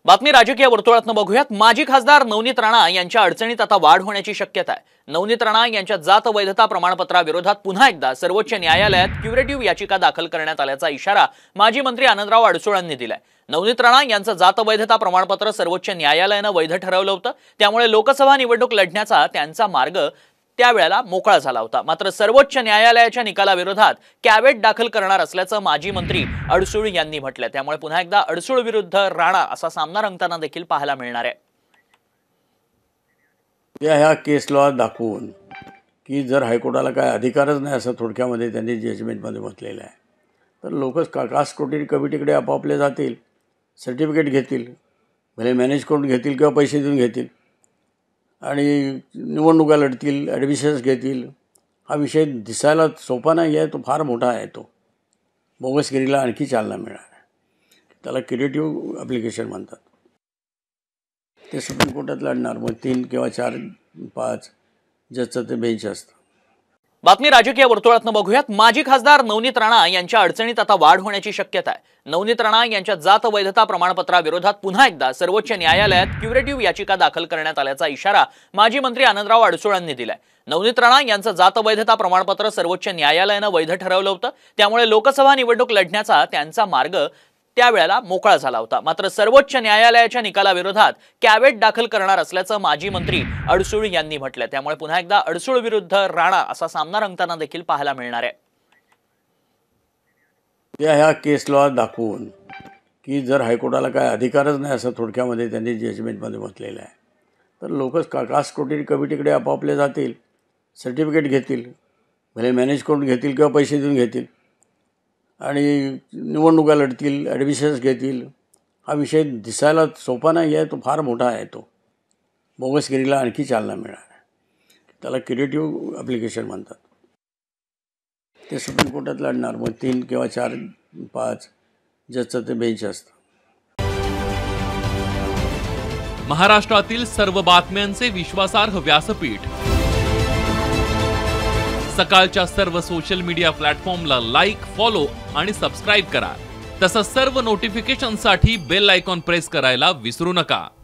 बातमी राजकीय वर्तुळातून बघूयात। माजी खासदार नवनीत राणा यांच्या अडचणीत आता वाढ होण्याची शक्यता आहे। नवनीत राणा यांच्या जात वैधता प्रमाणपत्राविरोधात पुन्हा एकदा सर्वोच्च न्यायालयात क्युरेटिव्ह याचिका दाखल करण्यात आल्याचा इशारा माजी मंत्री आनंदराव अडसूळांनी दिलाय। नवनीत राणा यांचं जात वैधता प्रमाणपत्र सर्वोच्च न्यायालयाने वैध ठरवलं होतं, त्यामुळे लोकसभा निवडणूक लढण्याचा त्यांचा मार्ग त्यावेळेला मोकळा झाला होता। मात्र सर्वोच्च न्यायालयाच्या निकालाविरोधात कॅव्हेट दाखल करणार असल्याचं माजी मंत्री अडसूळ यांनी म्हटलंय। त्यामुळे पुन्हा एकदा अडसूळ विरुद्ध राणा असा सामना रंगताना देखील पाहायला मिळणार आहे। ह्या केसला दाखवून की जर हायकोर्टाला काय अधिकारच नाही असं थोडक्यामध्ये त्यांनी जजमेंटमध्ये म्हटलेलं आहे, तर लोक कास्ट स्क्रुटिनी कमिटीकडे आपापले जातील, सर्टिफिकेट घेतील, भले मॅनेज करून घेतील किंवा पैसे देऊन घेतील आणि निवडणुका लढतील, ॲडमिशन्स घेतील। हा विषय दिसायला सोपा नाही आहे, तो फार मोठा आहे। तो बोगसगिरीला आणखी चालना मिळणार आहे। त्याला क्युरेटिव्ह ॲप्लिकेशन म्हणतात। ते सुप्रीम कोर्टात लढणार, मग 3 किंवा 4 5 जजचं ते बेंच असतं। बातमी राजकीय वर्तुळातून बघूयात। माजी खासदार नवनीत राणा यांच्या अडचणीत आता वाढ होण्याची शक्यता आहे। नवनीत राणा यांच्या जात वैधता प्रमाणपत्राविरोधात पुन्हा एकदा सर्वोच्च न्यायालयात क्युरेटिव्ह याचिका दाखल करण्यात आल्याचा इशारा माजी मंत्री आनंदराव अडसूळांनी दिलाय। नवनीत राणा यांचं जात वैधता प्रमाणपत्र सर्वोच्च न्यायालयाने वैध ठरवलं होतं, त्यामुळे लोकसभा निवडणूक लढण्याचा त्यांचा मार्ग त्यावेळेला मोकळा झाला होता। मात्र सर्वोच्च न्यायालयाच्या निकालाविरोधात कॅव्हेट दाखल करणार असल्याचं माजी मंत्री अडसूळ यांनी म्हटलंय। त्यामुळे पुन्हा एकदा अडसूळ विरुद्ध राणा असा सामना रंगताना देखील पाहायला मिळणार आहे। ह्या केसला दाखवून की जर हायकोर्टाला काय अधिकारच नाही असं थोडक्यामध्ये त्यांनी जजमेंटमध्ये म्हटलेलं आहे, तर लोक कास्ट स्क्रुटिनी कमिटीकडे आपापले जातील, सर्टिफिकेट घेतील, भले मॅनेज करून घेतील किंवा पैसे देऊन घेतील आणि निवडणुका लढतील, ॲडमिशन्स घेतील। हा विषय दिसायला सोपा नाही आहे, तो फार मोठा आहे। तो बोगसगिरीला आणखी चालना मिळणार आहे। त्याला क्युरेटिव्ह ॲप्लिकेशन म्हणतात। ते सुप्रीम कोर्टात लढणार, मग 3 किंवा 4 5 जजचं ते बेंच असतं। महाराष्ट्रातील सर्व बातम्यांचे विश्वासार्ह व्यासपीठ सकाळच्या सर्व सोशल मीडिया प्लॅटफॉर्मला लाईक, फॉलो आणि सबस्क्राईब करा। तसंच सर्व नोटिफिकेशनसाठी बेल आयकॉन प्रेस करायला विसरू नका।